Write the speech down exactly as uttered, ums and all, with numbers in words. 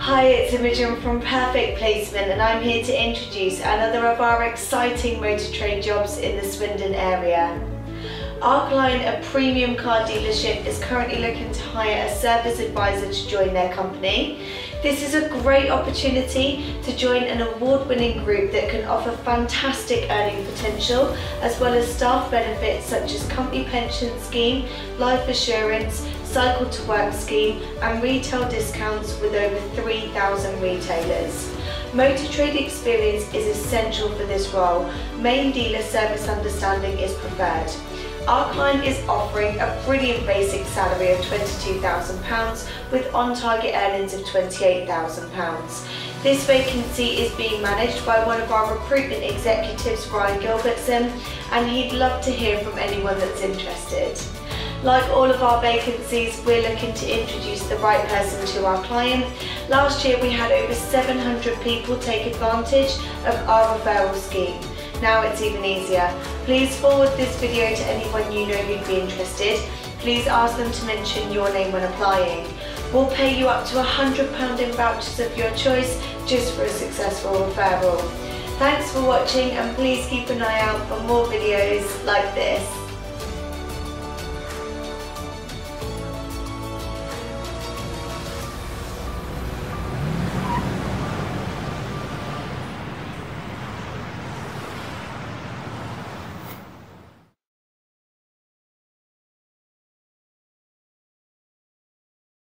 Hi, it's Imogen from Perfect Placement and I'm here to introduce another of our exciting motor trade jobs in the Swindon area. Our client, a premium car dealership, is currently looking to hire a service advisor to join their company. This is a great opportunity to join an award-winning group that can offer fantastic earning potential, as well as staff benefits such as company pension scheme, life assurance, cycle to work scheme and retail discounts with over three thousand retailers. Motor trade experience is essential for this role. Main dealer service understanding is preferred. Our client is offering a brilliant basic salary of twenty-two thousand pounds with on-target earnings of twenty-eight thousand pounds. This vacancy is being managed by one of our recruitment executives, Ryan Gilbertson, and he'd love to hear from anyone that's interested. Like all of our vacancies, we're looking to introduce the right person to our client. Last year we had over seven hundred people take advantage of our referral scheme. Now it's even easier. Please forward this video to anyone you know who'd be interested. Please ask them to mention your name when applying. We'll pay you up to one hundred pounds in vouchers of your choice just for a successful referral. Thanks for watching and please keep an eye out for more videos like this.